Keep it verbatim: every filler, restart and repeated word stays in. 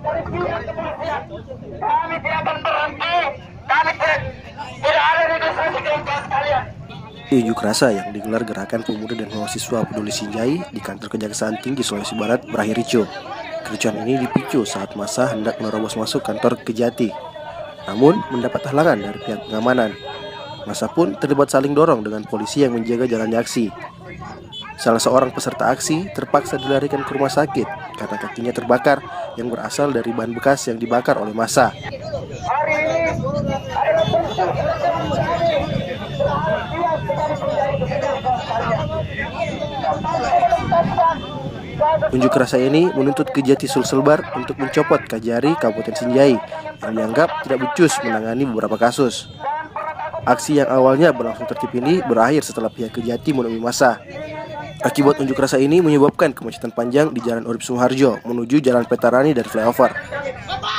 Kami tidak akan berhenti. Kami tidak ada negosiasi dengan kalian. Unjuk rasa yang digelar Gerakan Pemuda dan Mahasiswa Peduli Sinjai di kantor Kejaksaan Tinggi Sulawesi Barat berakhir ricuh. Kericuhan ini dipicu saat massa hendak menerobos masuk kantor Kejati, namun mendapat halangan dari pihak pengamanan. Massa pun terlibat saling dorong dengan polisi yang menjaga jalannya aksi. Salah seorang peserta aksi terpaksa dilarikan ke rumah sakit karena kakinya terbakar yang berasal dari bahan bekas yang dibakar oleh massa. Hari ini adalah bentuk Unjuk rasa ini menuntut Kejati Sulselbar untuk mencopot Kajari Kabupaten Sinjai yang dianggap tidak becus menangani beberapa kasus. Aksi yang awalnya berlangsung tertib ini berakhir setelah pihak Kejati menemui massa. Akibat unjuk rasa ini menyebabkan kemacetan panjang di Jalan Urip Suharjo menuju Jalan Petarani dan flyover.